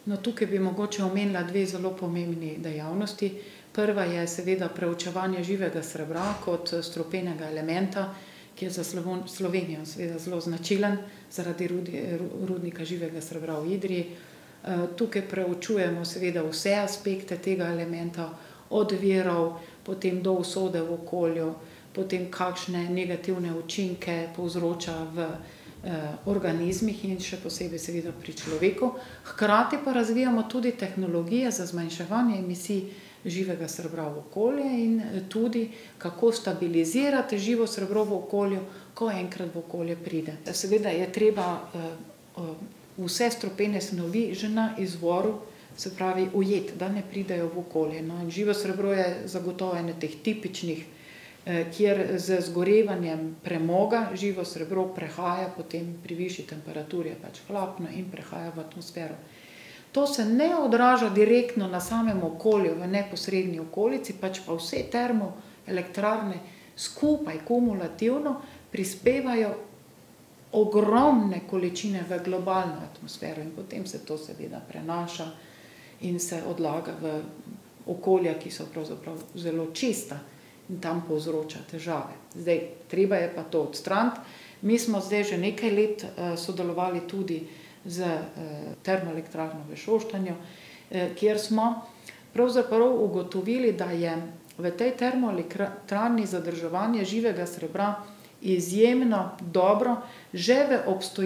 No, tukaj bi mogoče omenila dve zelo pomembni dejavnosti. Prva je seveda preučevanje živega srebra kot strupenega elementa, ki je za Slovenijo seveda zelo značilen zaradi rudnika živega srebra v Idriji. Tukaj preučujemo seveda vse aspekte tega elementa, od virov, potem do usode v okolju, potem kakšne negativne učinke povzroča v organizmih in še posebej seveda pri človeku. Hkrati pa razvijamo tudi tehnologije za zmanjševanje emisij živega srebra v okolje in tudi kako stabilizirati živo srebro v okolju, ko enkrat v okolje pride. Seveda je treba vse strupene snovi že na izvoru, se pravi ujeti, da ne pridejo v okolje. No, in živo srebro je zagotovo eno teh tipičnih, kjer z zgorevanjem premoga živo srebro prehaja potem pri višji temperaturi, je pač hlapno in prehaja v atmosfero. To se ne odraža direktno na samem okolju, v neposredni okolici, pač pa vse termoelektrarne skupaj kumulativno prispevajo ogromne količine v globalno atmosfero in potem se to seveda prenaša in se odlaga v okolja, ki so pravzaprav zelo čista in tam povzroča težave. Zdaj, treba je pa to odstraniti. Mi smo zdaj že nekaj let sodelovali tudi z termoelektrarno v Šoštanju, kjer smo pravzaprav ugotovili, da je v tej termoelektrarni zadrževanje živega srebra izjemno dobro že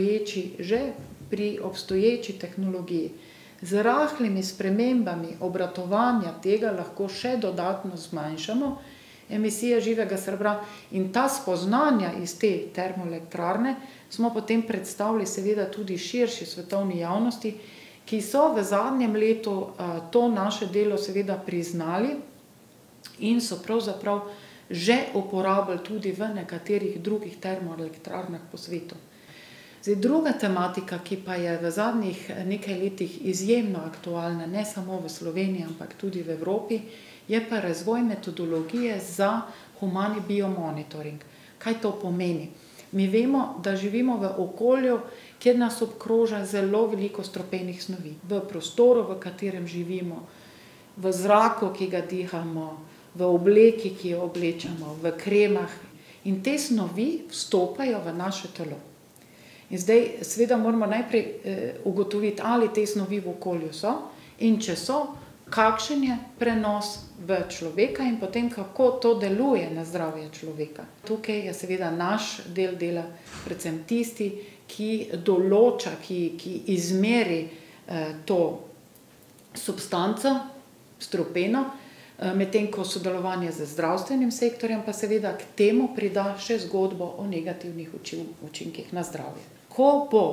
pri obstoječi tehnologiji. Z rahlimi spremembami obratovanja tega lahko še dodatno zmanjšamo emisije živega srebra in ta spoznanja iz te termoelektrarne smo potem predstavili seveda tudi širši svetovni javnosti, ki so v zadnjem letu to naše delo seveda priznali in so pravzaprav že uporabili tudi v nekaterih drugih termoelektrarnah po svetu. Zdaj, druga tematika, ki pa je v zadnjih nekaj letih izjemno aktualna, ne samo v Sloveniji, ampak tudi v Evropi, je pa razvoj metodologije za humani biomonitoring. Kaj to pomeni? Mi vemo, da živimo v okolju, kjer nas obkroža zelo veliko strupenih snovi. V prostoru, v katerem živimo, v zraku, ki ga dihamo, v obleki, ki jo oblečemo, v kremah. In te snovi vstopajo v naše telo. In zdaj seveda moramo najprej ugotoviti, ali te snovi v okolju so in če so, kakšen je prenos v človeka in potem kako to deluje na zdravje človeka. Tukaj je seveda naš del dela predvsem tisti, ki določa, ki izmeri to substanco, strupeno, medtem ko sodelovanje z zdravstvenim sektorjem pa seveda k temu prida še zgodbo o negativnih učinkih na zdravje. Ko bo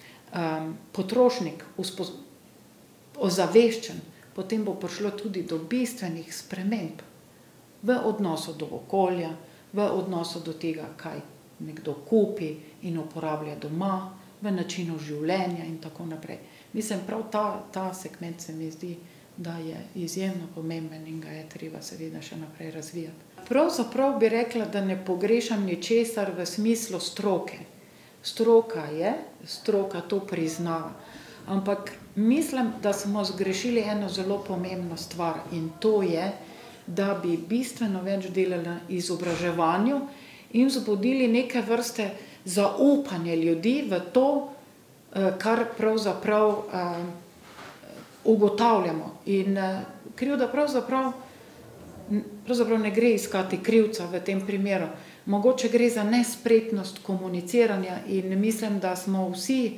potrošnik ozaveščen, potem bo prišlo tudi do bistvenih sprememb v odnosu do okolja, v odnosu do tega, kaj nekdo kupi in uporablja doma, v načinu življenja in tako naprej. Mislim, prav ta segment se mi zdi, da je izjemno pomemben in ga je treba seveda še naprej razvijati. Pravzaprav bi rekla, da ne pogrešam ničesar v smislu stroke. Stroka je, stroka to priznava. Ampak mislim, da smo zgrešili eno zelo pomembno stvar in to je, da bi bistveno več delali na izobraževanju in vzbudili neke vrste zaupanje ljudi v to, kar pravzaprav ugotavljamo. In krivda pravzaprav ne gre iskati krivca v tem primeru. Mogoče gre za nespretnost komuniciranja in mislim, da smo vsi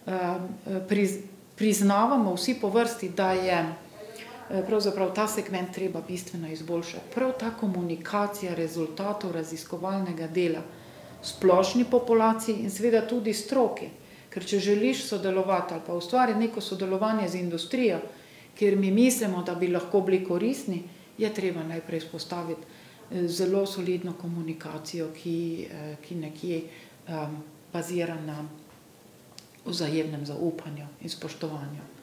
priznavamo vsi po vrsti, da je pravzaprav ta segment treba bistveno izboljšati. Prav ta komunikacija rezultatov raziskovalnega dela splošni populaciji in seveda tudi stroki. Ker če želiš sodelovati ali pa ustvariti neko sodelovanje z industrijo, kjer mi mislimo, da bi lahko bili koristni, je treba najprej vzpostaviti zelo solidno komunikacijo, ki nekje bazira na vzajemnem zaupanju in spoštovanju.